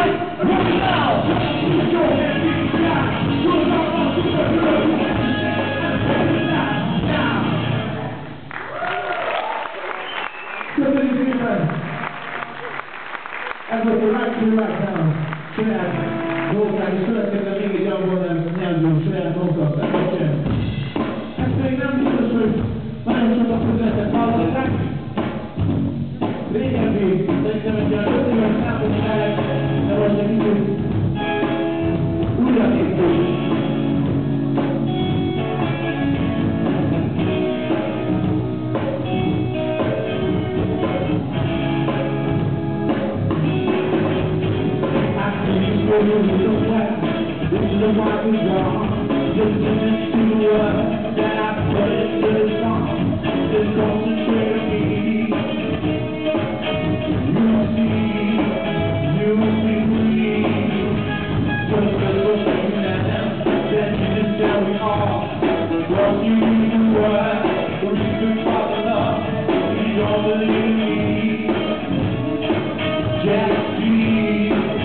Ez volt a Right to Right Now saját dolgokán, és következően még egy angol nyelvű saját dolgokat felvetjen. Ez még nem biztos, hogy nagyon sokat közletek hallgatták. Régebbi, szerintem egy olyan 5 éves számot lehet, de most egy kicsit újra néztünk. This is the part we draw. Listen to the words that I put into the song. Just concentrate on me. You see me. Just a little thing that you just tell me all. Well, you need the word, or you could fall in love. You don't believe in me. Just see.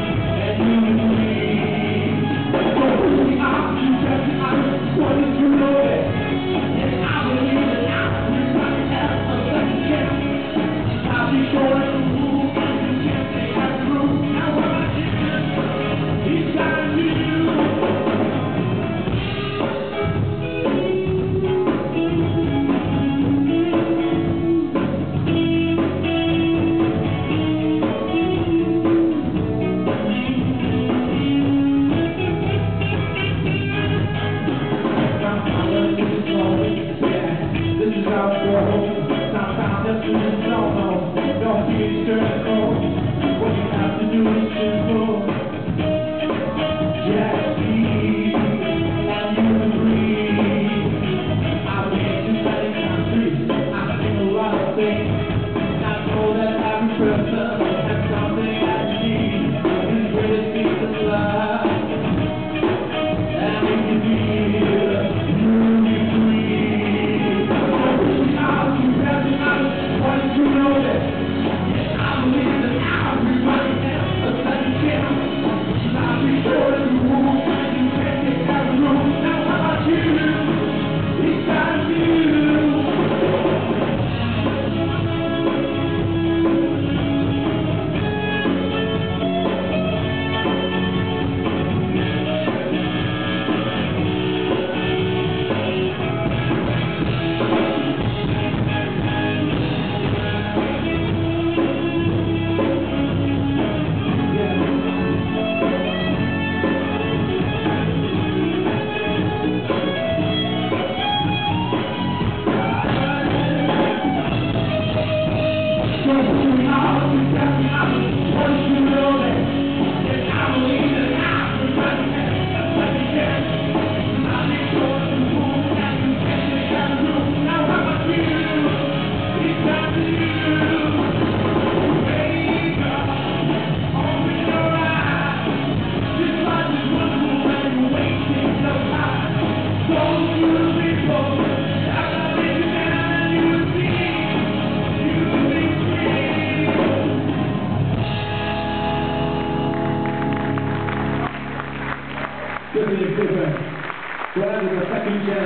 Köszönjük szépen! Továbbra tekintsen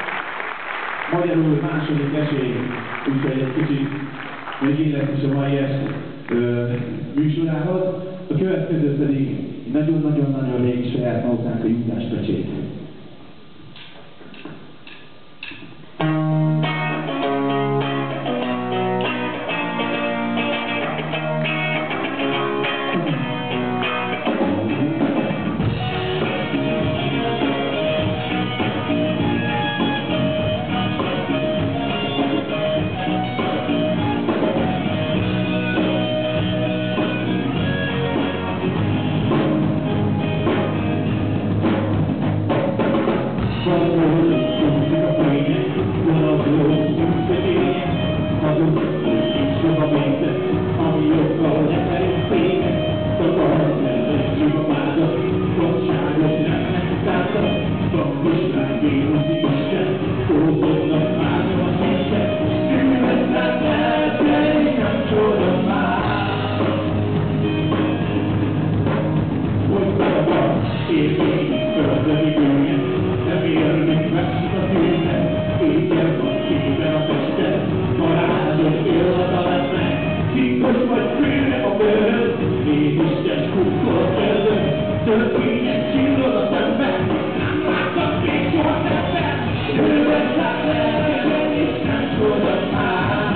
magyarul második esély, úgyhogy egy kicsit még illet is a mai műsorához. A következő pedig nagyon-nagyon-nagyon régi saját maguknánk a Jutás pecsét. idője, de miért még veszik a tűznek, éjjel van szépen a tested, varázsos illata lesznek, titkos vagy félre a bőröd, mégis te skukkol a kezdőd, törvények csillog a szemben, nem láttak még soha szemben, ővet lát lelkedet, és nem tudod már.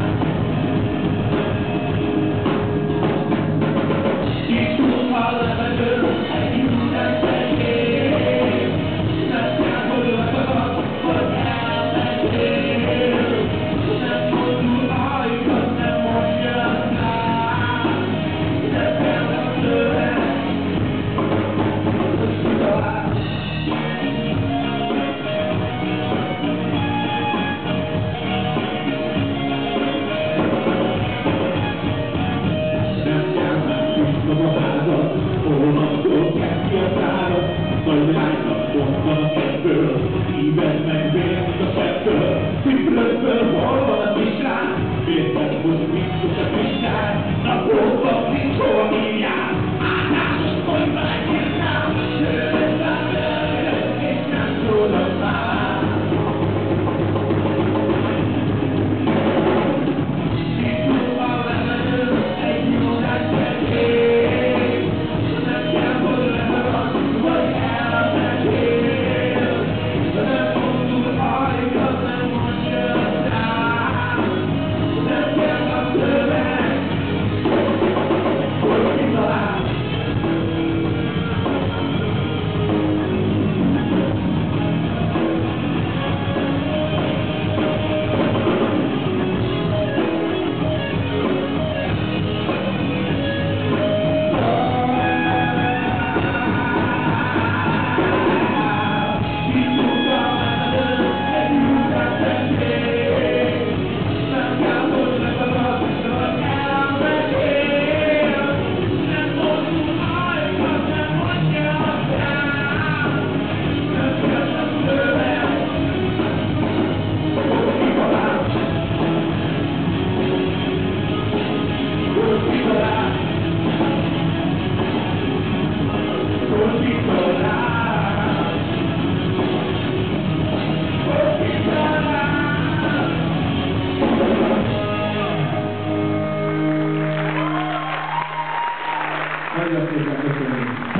Kis kukkal levegő, egy minden segély, nem kell, hogy lakadod, hogy elmenjél, nem mozdul ajkod, nem mondja rá, nem kell a szöveg, hogy kitalál. Nem kell már tisztom a házat, holnaptól kezd ki a szárat, nagy lánynak bontanak ebből, szíved meg vért a sebből, szükrökből hol van a kislány, vérted most biztos a kislány, napokban nincs hova írjál, átásos konyba legírnál, sőt, látod, és nem tudod már. Kis kukkal levegő, egy minden segély, nem kell, hogy lemarad, vagy elmenjél, nem mozdul ajkad, nem mondja rá, nem kell a szöveg, hogy kitalál. Kis kukkal levegő, egy minden segély, nem kell, hogy lemarad, vagy elmenjél, nem mozdul ajkad, nem mondja rá, nem kell a szöveg, hogy kitalál. Hogy kitalál. Hogy kitalál. Hogy kitalál. Nagyon szépen köszönöm.